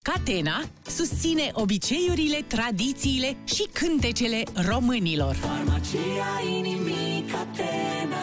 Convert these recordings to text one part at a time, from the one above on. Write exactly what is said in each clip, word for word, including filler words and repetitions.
Catena susține obiceiurile, tradițiile și cântecele românilor. Farmacia inimii Catena.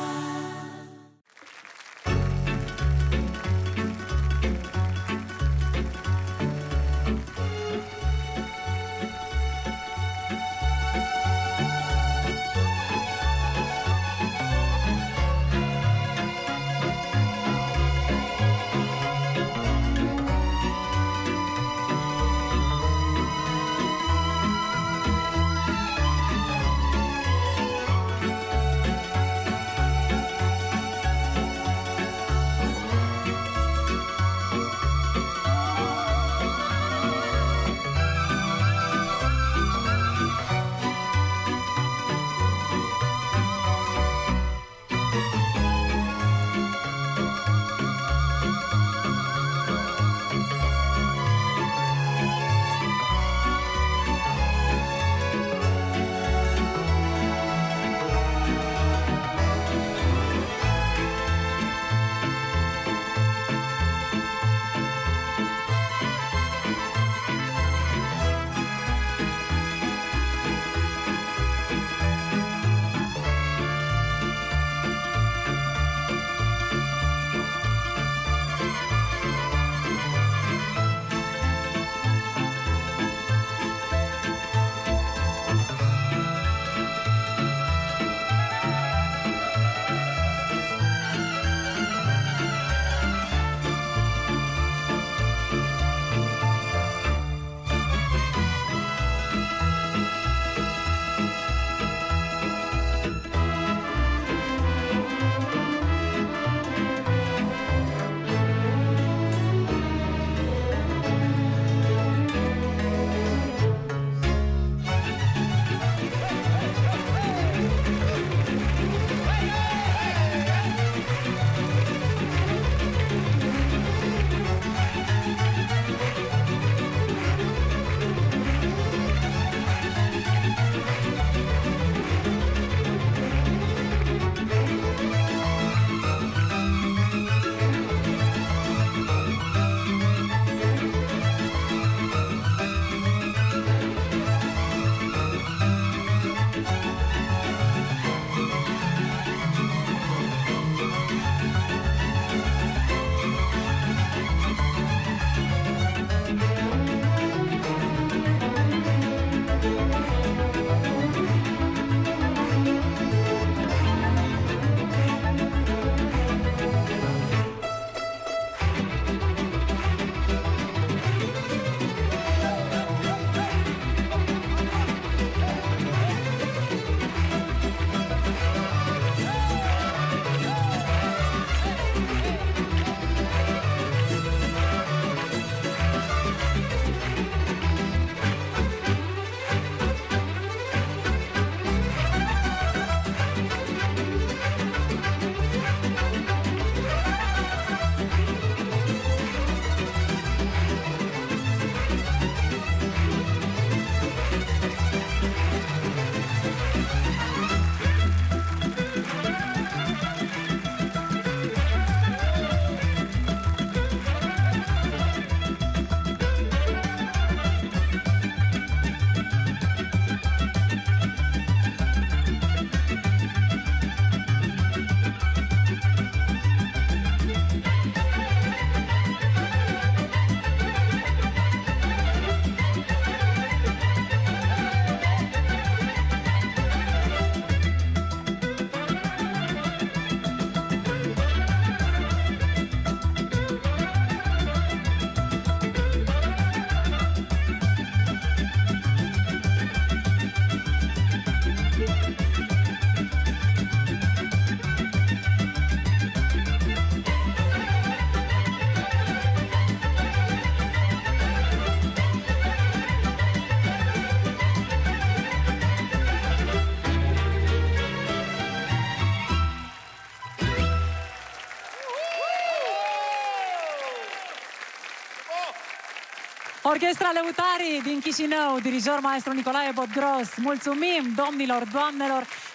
Orchestra Lăutarii din Chișinău, dirijor maestru Nicolae Bodgros. Mulțumim, domnilor, doamnelor,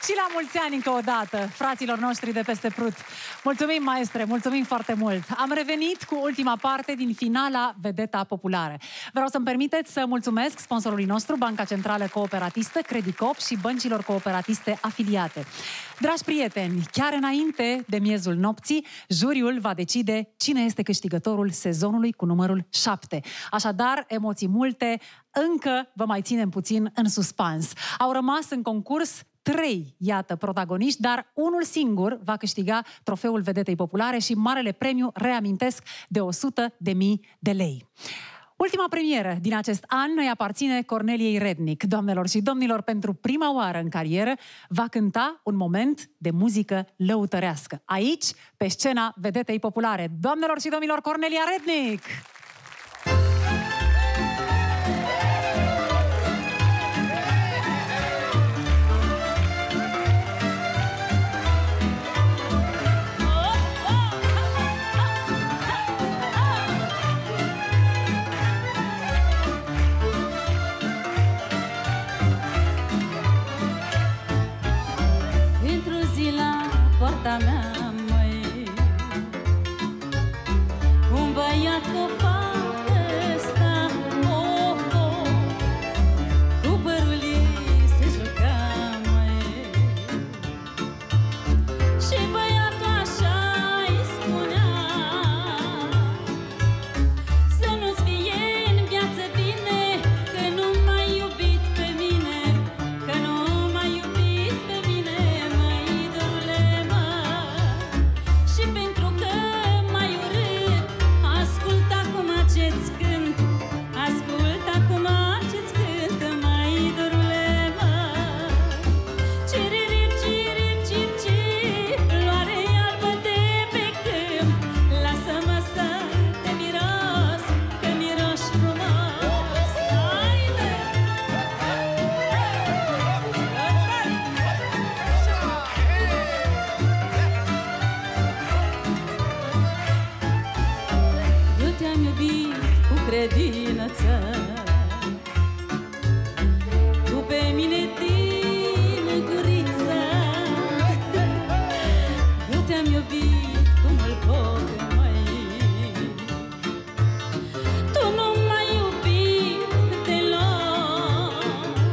Și la mulți ani încă o dată, fraților noștri de peste Prut. Mulțumim, maestre, mulțumim foarte mult. Am revenit cu ultima parte din finala Vedeta Populară. Vreau să-mi permiteți să mulțumesc sponsorului nostru, Banca Centrală Cooperatistă, Credicop și băncilor cooperatiste afiliate. Dragi prieteni, chiar înainte de miezul nopții, juriul va decide cine este câștigătorul sezonului cu numărul șapte. Așadar, emoții multe, încă vă mai ținem puțin în suspans. Au rămas în concurs trei, iată, protagoniști, dar unul singur va câștiga trofeul Vedetei Populare și marele premiu, reamintesc, de o sută de mii de lei. Ultima premieră din acest an îi aparține Corneliei Rednic. Doamnelor și domnilor, pentru prima oară în carieră va cânta un moment de muzică lăutărească. Aici, pe scena Vedetei Populare. Doamnelor și domnilor, Cornelia Rednic! Poarta mea, măi, un băiat cu fată sta, oh, oh, cu părul ei se juca, măi, și băiatul așa îi spunea: să nu-ți fie în viață bine, că nu m-ai iubit pe mine, că nu m-ai iubit pe mine, măi, dorule. Și pentru că m-ai urât, ascultă acum ce-ți cânt, ascultă acum ce-ți cânt, măi, dorule, mă. Ciriri, ciriri, cip, cip, floare albă de pe câmp, lasă-mă să te miros, că miroși frumos. Haide! Eu te-am iubit cu credință, tu pe mine din guriță. Eu te-am iubit cum îl pot, măi, tu nu m-ai iubit deloc.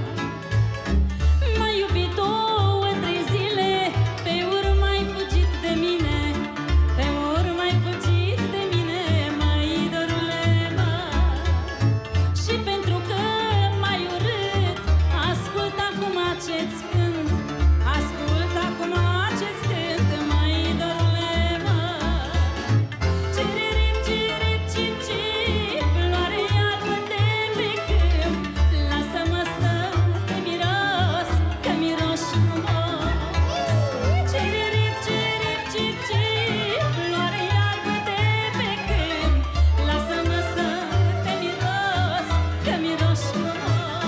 M-ai iubit două, trei zile, pe urmă ai fugit de mine, pe urmă ai fugit de mine, măi, dorule, mă. Și pentru că m-ai urât, ascultă acum ce-ți cânt, ascultă acum ce-ți cânt, măi, dorule, mă. Ciriri, ciriri, cip, cip, floare albă de pe câmp, lasă-mă să te miros, că miroși frumos. Ciriri, ciriri, cip, cip, floare albă de pe câmp, lasă-mă să te miros, că miroși frumos.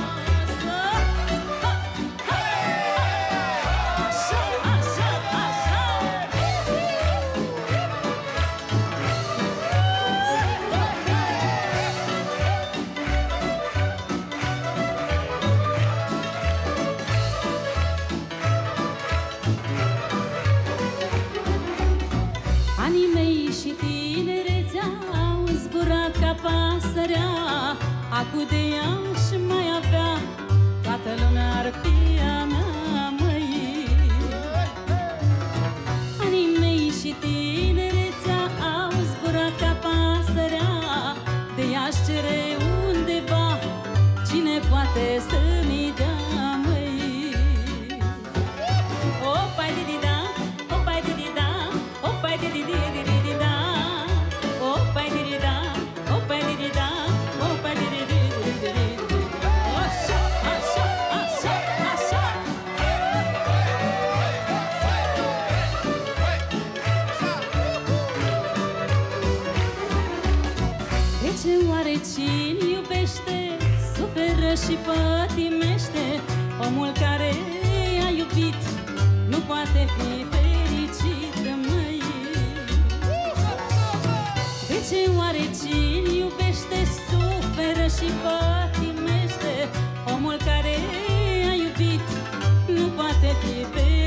Așa, așa, așa. Anii mei și tinerețea au zburat ca pasărea, acu de ea și mai avea, toată lumea ar fi a mea, măi. Anii mei și tinerețea au zburat ca pasărea, de ea-și cere undeva, cine poate să-mi dea, măi. Opa, di-di-da, opa, di-di-da, opa, di-di-di-di-di-di-da, opa, di-di-da, opa, di-di-da, opa, di-di-di-di-di-di. Așa, așa, așa, așa. De ce oare cine iubește suferă și pătimește? Omul care a iubit nu poate fi fericit, măi. De ce oare cine iubește suferă și pătimește? Omul care a iubit nu poate fi fericit.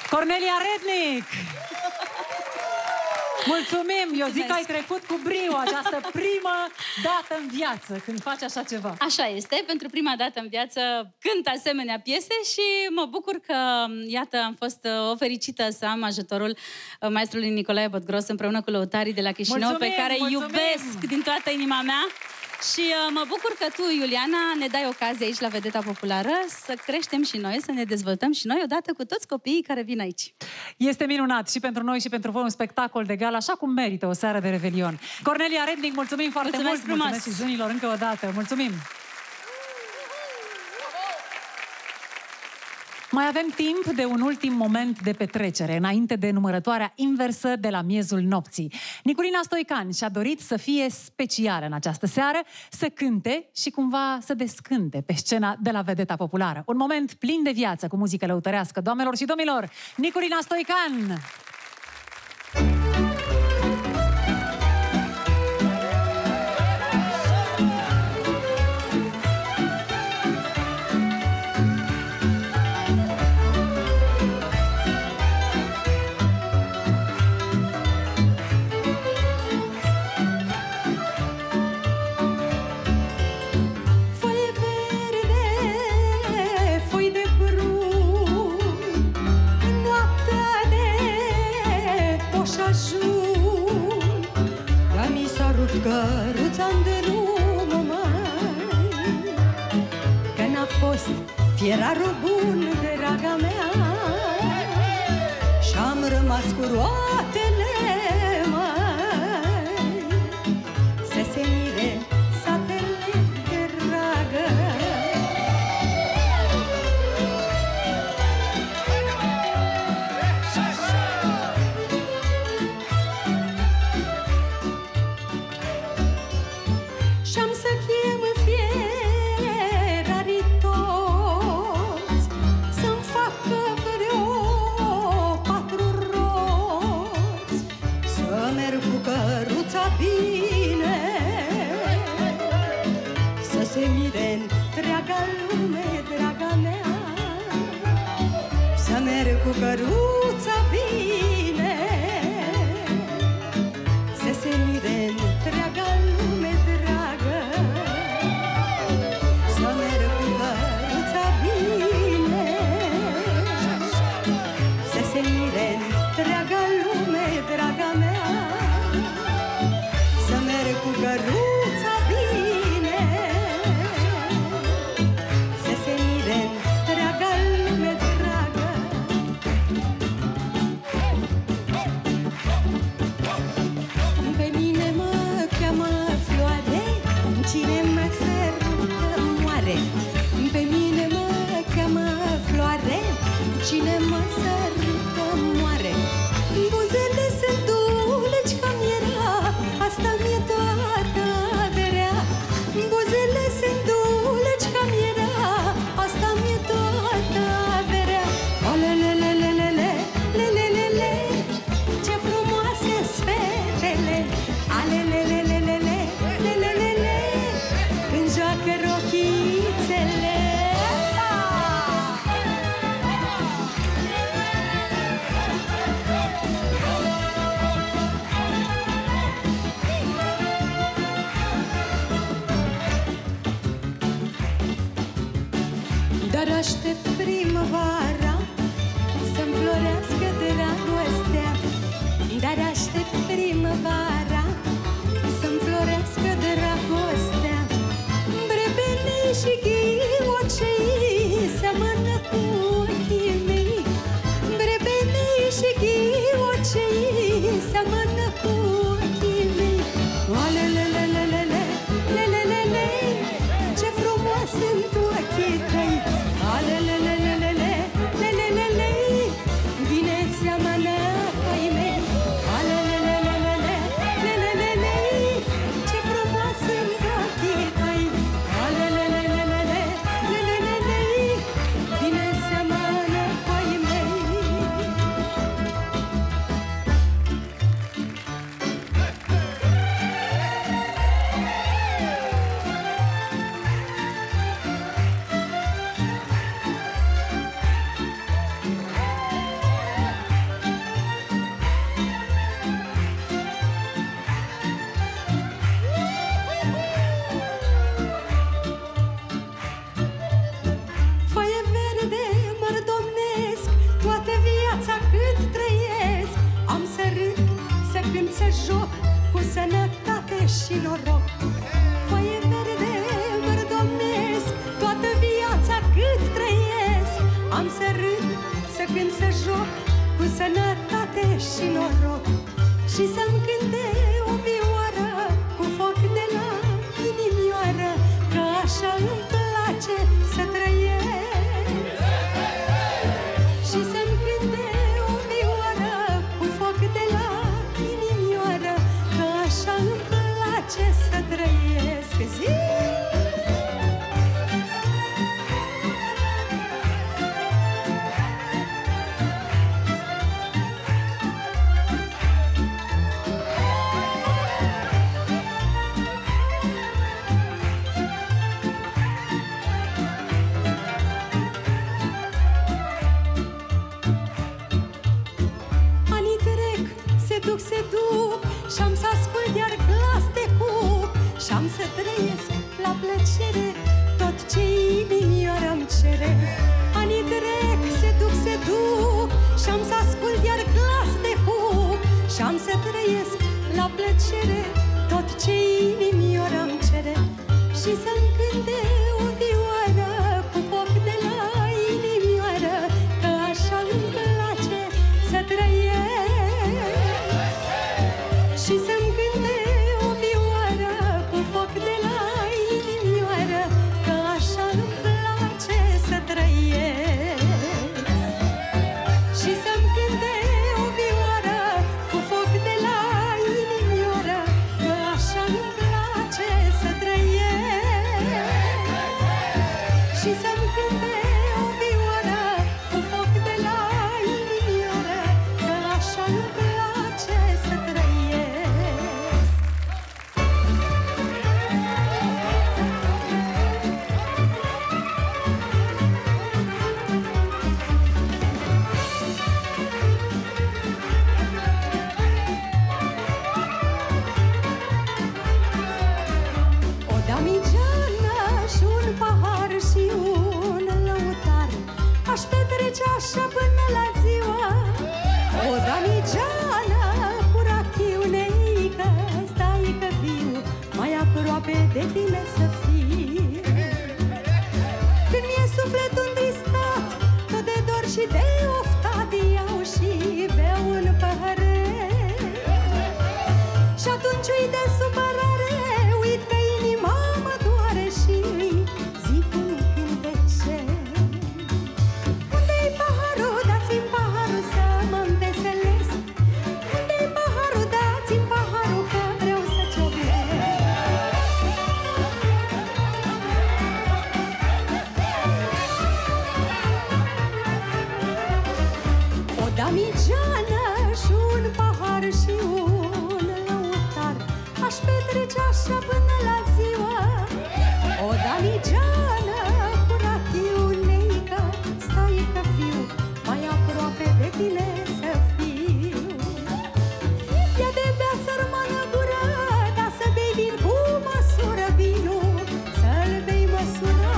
Cornelia Rednic! Mulțumim! Eu zic că ai trecut cu brio această primă dată în viață când faci așa ceva. Așa este, pentru prima dată în viață cânt asemenea piese și mă bucur că, iată, am fost o fericită să am ajutorul maestrului Nicolae Botgros împreună cu lăutarii de la Chișinău, mulțumim, pe care îi iubesc din toată inima mea. Și uh, mă bucur că tu, Iuliana, ne dai ocazie aici la Vedeta Populară să creștem și noi, să ne dezvoltăm și noi odată cu toți copiii care vin aici. Este minunat și pentru noi și pentru voi un spectacol de gală, așa cum merită o seară de Revelion. Cornelia Rednic, mulțumim foarte Mulțumesc mult! frumos. Mulțumesc și zânilor încă o dată! Mulțumim! Mai avem timp de un ultim moment de petrecere, înainte de numărătoarea inversă de la miezul nopții. Niculina Stoican și-a dorit să fie specială în această seară, să cânte și cumva să descânte pe scena de la Vedeta Populară. Un moment plin de viață cu muzică lăutărească. Doamnelor și domnilor, Niculina Stoican! Căruța-n drum, mai, că n-a fost fierarul bun, draga mea, și-am rămas cu roatele, mai, să se mire satele, dragă. Și-am să chem fierarii toți să-mi facă vreo patru roți, să merg cu căruța bine, să se mire întreaga lume, draga mea, să merg cu căruța bine, să se mire întreaga lume, dragă, să merg cu căruța bine, să se mire întreaga lume, draga mea, să merg cu căruța bine, să se mire întreaga lume, dragă. Pe mine mă cheamă floare, cine mă sărută moare. Pe mine mă cheamă floare, cine mă sărută moare. Buzele sunt dulci ca mierea, asta mi-e toată averea. Buzele sunt dulci ca mierea, asta mi-e toată averea. Alelelelelele, lelelele, ce frumoase-s fetele. Alelelelelele, lelelele, când joacă rochițele. Dar aștept primăvara să-mi florească dragostea. Dar aștept primăvara să-mi florească dragostea. Brebenii și ghiocei seamănă cu ochii mei. Brebenii și ghiocei seamănă cu ochii mei. Alelelelelele, lelelele, ce frumos sunt ochii tăi. Alelelelelele, lelelele, bine seamănă cu ai mei. Alelelelelele, lelelele, ce frumos sunt ochii tăi. Alelelelelele, și noroc. Foaie verde mărdomnesc toată viața cât trăiesc. Am să râd, să cânt, să joc cu sănătate și noroc. Și să-mi cânte o vioară cu foc de la inimioară, că așa îmi place să trăiesc. Și să-mi cânte o vioară cu foc de la inimioară, că așa îmi place să trăiesc. Zi! Se duc și-am să ascult iar glas de cuc, și-am să trăiesc la plăcere tot ce inimioara-mi cere. Anii trec, se duc, se duc și-am să ascult iar glas de cuc, și-am să trăiesc la plăcere tot ce inimioara-mi cere. Și să-mi cânte o vioară cu foc de la inimioară, că așa îmi place să trăiesc. Și să-mi cânte o vioară cu foc de la inimioară, că așa îmi place să trăiesc. Și să-mi cânte o vioară cu foc de la inimioară, că așa îmi place să trăiesc. Și să-mi cânte o vioară cu foc de la inimioară, că așa îmi place să trăiesc. O damigeană și un pahar și un lăutar, aș petrece așa până la ziua. O damigeană cu rachiu, neică, stai că viu, mai aproape de tine să fiu. Când mi-e sufletul întristat, tot de dor și de oftat, iau și beau un păhărel. Și atunci uit de supărare, uit că inima mă doare și îi zic un cântecel. Unde-i paharul? Dați-mi paharul să mă înveselesc. Unde-i paharul? Dați-mi paharul că vreau să ciocnesc. O damigeană și un pahar și un lăutar, aș petrece așa până la ziua. O damigeană cu rachiu, neică, stai că fiu, mai aproape de tine să fiu. Ia de bea sărmană gură, dar să bei vin cu măsură, vinul să-l bei măsura.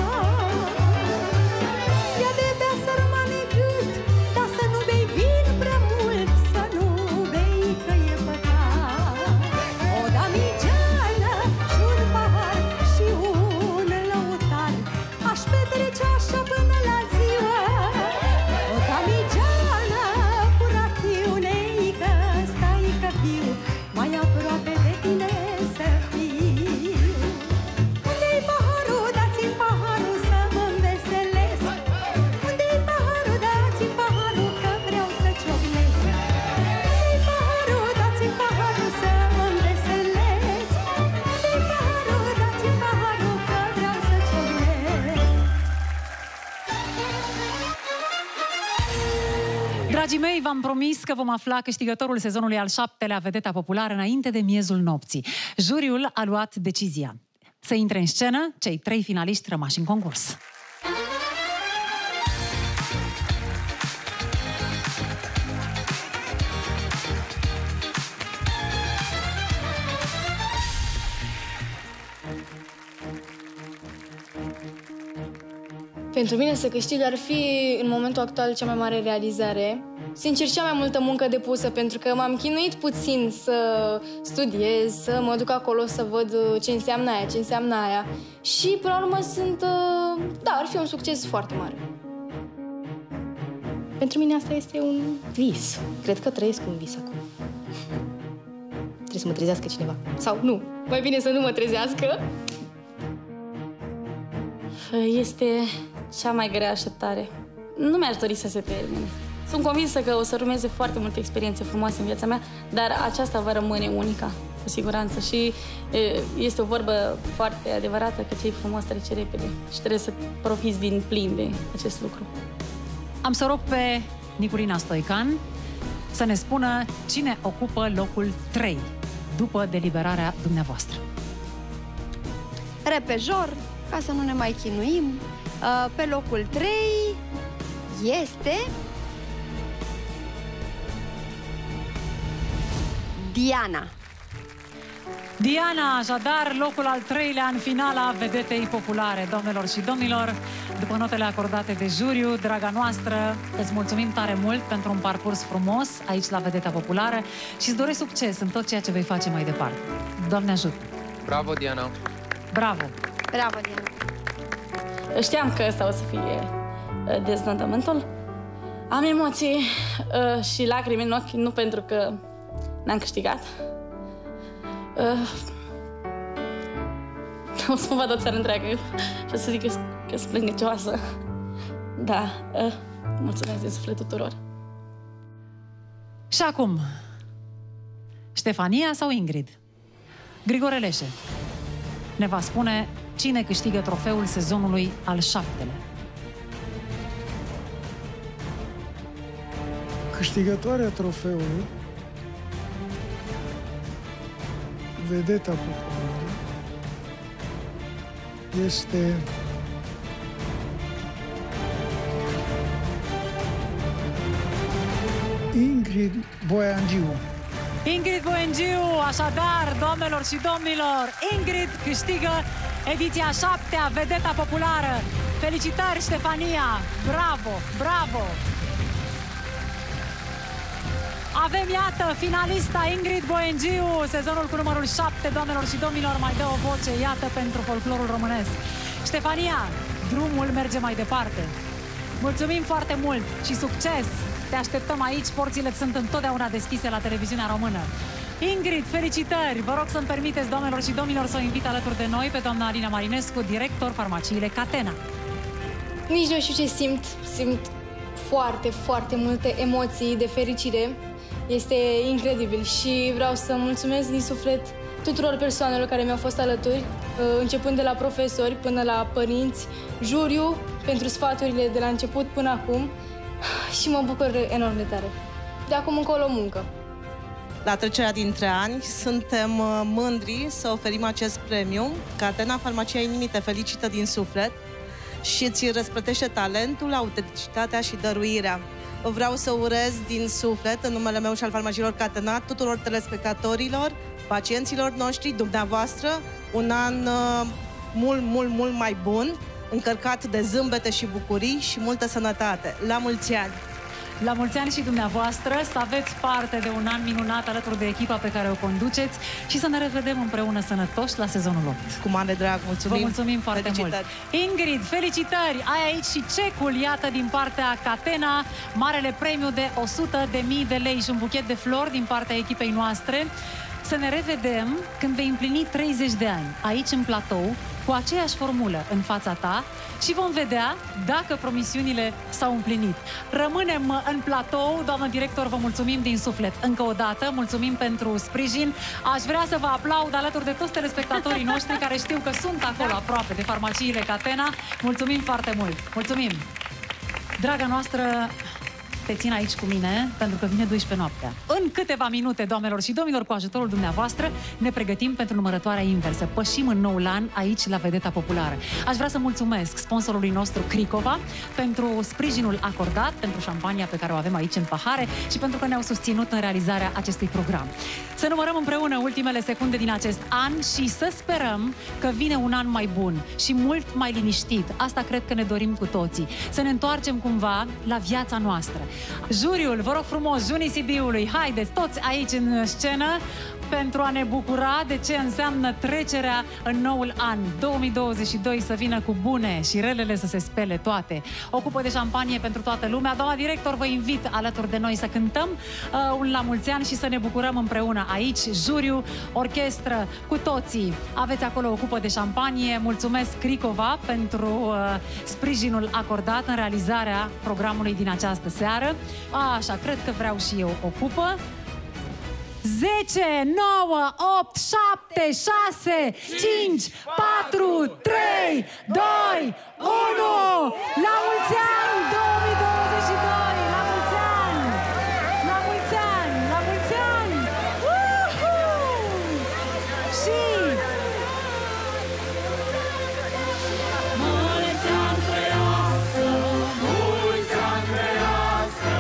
Ia de bea sărmană gât, dar să nu bei vin prea mult, să nu bei că e păcat. O damigeană și un pahar și un lăutar, aș petrece așa până la ziua. O damigeană cu rachiu, neică, stai că fiu, mai aproape de tine să fiu. Unde-i paharul? Dați-mi paharul să mă înveselesc. Unde-i paharul? Dați-mi paharul că vreau să ciocnesc. Unde-i paharul? Dați-mi paharul să mă înveselesc. Unde-i paharul? Dați-mi paharul că vreau să ciocnesc. Dragii mei, v-am promis că vom afla câștigătorul sezonului al șaptelea Vedeta Populară înainte de miezul nopții. Juriul a luat decizia să intre în scenă cei trei finaliști rămași în concurs. Pentru mine să câștig ar fi în momentul actual cea mai mare realizare. Sincer, cea mai multă muncă depusă, pentru că m-am chinuit puțin să studiez, să mă duc acolo să văd ce înseamnă aia, ce înseamnă aia. Și până la urmă sunt, da, ar fi un succes foarte mare. Pentru mine asta este un vis. Cred că trăiesc un vis acum. Trebuie să mă trezească cineva. Sau nu, mai bine să nu mă trezească. Este cea mai grea așteptare. Nu mi-aș dori să se termine. Sunt convinsă că o să urmeze foarte multe experiențe frumoase în viața mea, dar aceasta va rămâne unica, cu siguranță. Și este o vorbă foarte adevărată că ce-i frumos trece repede și trebuie să profiți din plin de acest lucru. Am să rog pe Niculina Stoican să ne spună cine ocupă locul trei după deliberarea dumneavoastră. Repejor, ca să nu ne mai chinuim, pe locul trei este Diana. Diana, așadar, locul al treilea în finala Vedetei Populare. Doamnelor și domnilor, după notele acordate de juriu, draga noastră, îți mulțumim tare mult pentru un parcurs frumos aici la Vedeta Populară și îți doresc succes în tot ceea ce vei face mai departe. Doamne ajută! Bravo, Diana! Bravo! Bravo, Diana! Știam că ăsta o să fie deznodământul. Am emoții uh, și lacrimi în ochi, nu pentru că n-am câștigat. Uh, o să mă vadă o țară întreagă și o să zic că, că sunt plângăcioasă. Da, uh, mulțumesc din suflet tuturor. Și acum, Ștefania sau Ingrid? Grigore Leșe ne va spune cine câștigă trofeul sezonului al șaptelea. Câștigătoarea trofeului Vedeta Populară este Ingrid Boiangiu. Ingrid Boiangiu, așadar, doamnelor și domnilor, Ingrid câștigă ediția șaptea Vedeta Populară. Felicitări, Ștefania! Bravo, bravo! Avem, iată, finalista Ingrid Boiangiu, sezonul cu numărul șapte, doamnelor și domnilor, mai dă o voce, iată, pentru folclorul românesc. Ștefania, drumul merge mai departe. Mulțumim foarte mult și succes! Te așteptăm aici, porțile sunt întotdeauna deschise la televiziunea română. Ingrid, felicitări! Vă rog să-mi permiteți, doamnelor și domnilor, să o invit alături de noi pe doamna Alina Marinescu, director Farmaciile Catena. Nici nu știu ce simt. Simt foarte, foarte multe emoții de fericire. Este incredibil și vreau să mulțumesc din suflet tuturor persoanelor care mi-au fost alături, începând de la profesori până la părinți, juriu, pentru sfaturile de la început până acum și mă bucur enorm de tare. De acum încolo muncă. La trecerea dintre ani, suntem mândri să oferim acest premiu. Catena Farmacia Inimii te felicită din suflet și îți răsplătește talentul, autenticitatea și dăruirea. Vreau să urez din suflet, în numele meu și al Farmaciilor Catena, tuturor telespectatorilor, pacienților noștri, dumneavoastră, un an uh, mult, mult, mult mai bun, încărcat de zâmbete și bucurii și multă sănătate. La mulți ani! La mulți ani și dumneavoastră, să aveți parte de un an minunat alături de echipa pe care o conduceți și să ne revedem împreună sănătoși la sezonul opt. Cu mare drag, mulțumim! Vă mulțumim foarte felicitări mult! Ingrid, felicitări! Ai aici și cecul, iată, din partea Catena, marele premiu de o sută de mii de lei și un buchet de flori din partea echipei noastre. Să ne revedem când vei împlini treizeci de ani, aici în platou, cu aceeași formulă în fața ta și vom vedea dacă promisiunile s-au împlinit. Rămânem în platou, doamnă director, vă mulțumim din suflet. Încă o dată, mulțumim pentru sprijin. Aș vrea să vă aplaud alături de toți telespectatorii noștri care știu că sunt acolo aproape de Farmaciile Catena. Mulțumim foarte mult! Mulțumim! Draga noastră, te țin aici cu mine, pentru că vine douăsprezece noaptea. În câteva minute, doamnelor și domnilor, cu ajutorul dumneavoastră, ne pregătim pentru numărătoarea inversă. Pășim în noul an aici, la Vedeta Populară. Aș vrea să mulțumesc sponsorului nostru, Cricova, pentru sprijinul acordat, pentru șampania pe care o avem aici în pahare și pentru că ne-au susținut în realizarea acestui program. Să numărăm împreună ultimele secunde din acest an și să sperăm că vine un an mai bun și mult mai liniștit. Asta cred că ne dorim cu toții. Să ne întoarcem cumva la viața noastră. Juriul, vă rog frumos, junii C D-ului, haideți toți aici în scenă pentru a ne bucura de ce înseamnă trecerea în noul an două mii douăzeci și doi, să vină cu bune și relele să se spele toate. O cupă de șampanie pentru toată lumea. Doamna director, vă invit alături de noi să cântăm uh, un la mulți ani și să ne bucurăm împreună aici, juriu, orchestră, cu toții. Aveți acolo o cupă de șampanie. Mulțumesc Cricova pentru uh, sprijinul acordat în realizarea programului din această seară. Așa, cred că vreau și eu o cupă. zece, nouă, opt, șapte, șase, cinci, patru, trei, doi, unu! La mulți ani două mii douăzeci și doi! La mulți ani! La mulți ani! La mulți ani! Uhu! Și... Mulți ani trăiască, mulți ani trăiască,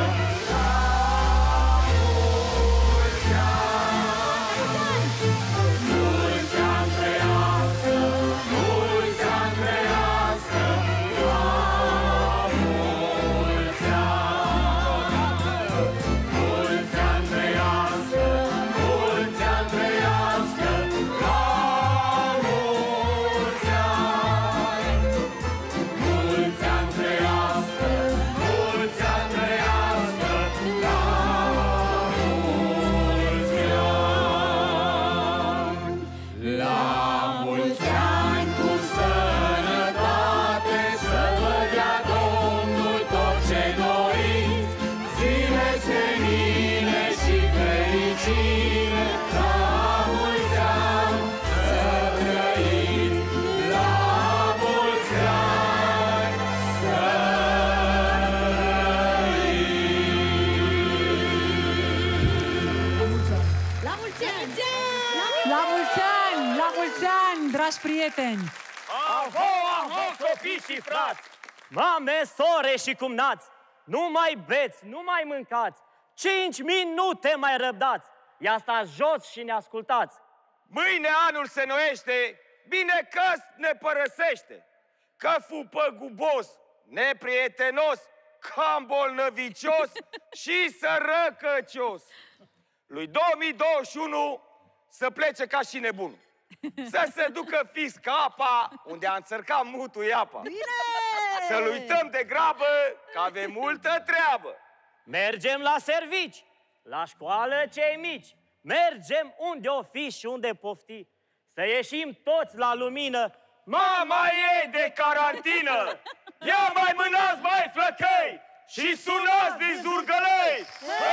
dragi prieteni! Aho, aho, copii și frați! Mame, sore și cumnați! Nu mai beți, nu mai mâncați! Cinci minute mai răbdați! Ia stați jos și ne ascultați! Mâine anul se noiește, bine că ne părăsește! Că fu păgubos, neprietenos, cam bolnăvicios și sărăcăcios! Lui două mii douăzeci și unu să plece ca și nebun. Să se ducă fix ca apa unde a înțărcat mutul iapa. Bine! Să-l uităm de grabă, că avem multă treabă. Mergem la servici, la școală cei mici. Mergem unde o fi și unde pofti. Să ieșim toți la lumină. Mama e de carantină! Ia mai mânați, mai flăcăi! Și sunați din zurgălăi!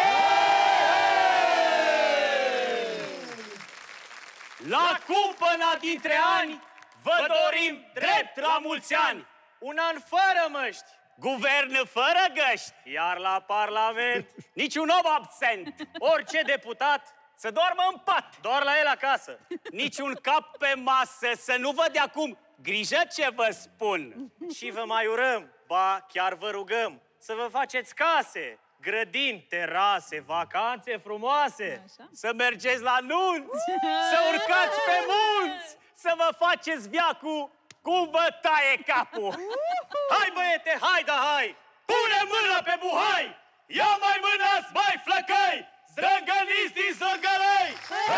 La cumpăna dintre ani vă dorim drept la mulți ani. Un an fără măști, guvern fără găști, iar la Parlament niciun om absent. Orice deputat să doarmă în pat, doar la el acasă. Niciun cap pe masă, să nu văd de acum. Grijă ce vă spun. Și vă mai urăm, ba chiar vă rugăm, să vă faceți case, grădini, terase, vacanțe frumoase. Așa? Să mergeți la nunți, să urcați pe munți, să vă faceți viacul cum vă taie capul. Hai băiete, hai da hai, pune mâna pe buhai, ia mai mânați, mai flăcăi, zdrăgăniți din zorgălăi!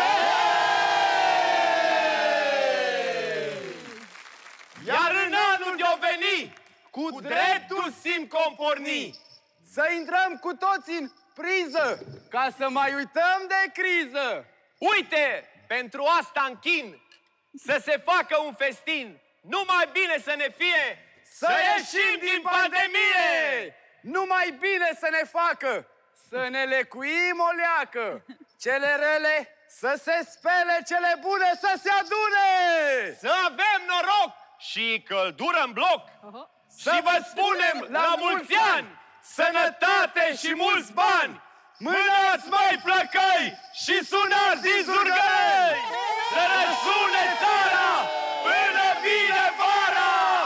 Iar în anul de-o veni, cu dreptul simt comporni, să intrăm cu toți în priză, ca să mai uităm de criză. Uite, pentru asta închin, să se facă un festin. Numai bine să ne fie, să, să ieșim din pandemie. Numai bine să ne facă, să ne lecuim o leacă. Cele rele să se spele, cele bune să se adune. Să avem noroc și căldură în bloc. Uh-huh. Și vă spunem la mulți ani, sănătate și mulți bani! Mânați, mai flăcăi, și sunați din zurgăi! Să răsune țara până vine vara!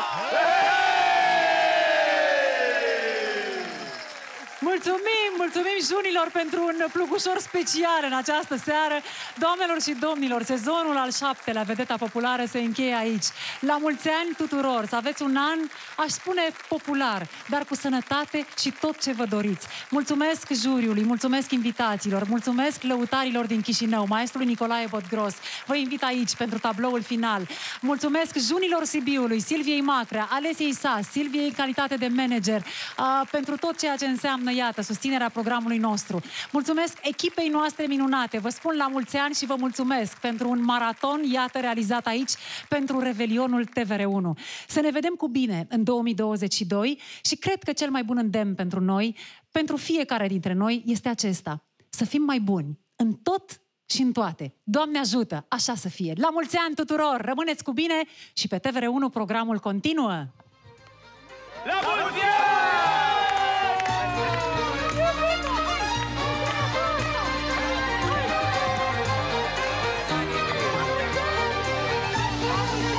Mulțumim, mulțumim junilor pentru un plugușor special în această seară. Doamnelor și domnilor, sezonul al șaptelea Vedeta Populară se încheie aici. La mulți ani tuturor, să aveți un an, aș spune popular, dar cu sănătate și tot ce vă doriți. Mulțumesc juriului, mulțumesc invitațiilor, mulțumesc lăutarilor din Chișinău, maestrului Nicolae Botgros. Vă invit aici pentru tabloul final. Mulțumesc junilor Sibiului, Silviei Macrea, Alesiei Sas, Silviei în calitate de manager, uh, pentru tot ceea ce înseamnă, iată, susținerea programului nostru. Mulțumesc echipei noastre minunate. Vă spun la mulți ani și vă mulțumesc pentru un maraton, iată, realizat aici pentru Revelionul T V R unu. Să ne vedem cu bine în două mii douăzeci și doi și cred că cel mai bun îndemn pentru noi, pentru fiecare dintre noi, este acesta. Să fim mai buni în tot și în toate. Doamne ajută, așa să fie. La mulți ani tuturor! Rămâneți cu bine și pe T V R unu programul continuă. La mulți ani!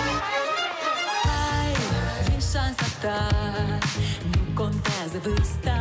Nu contează vârsta,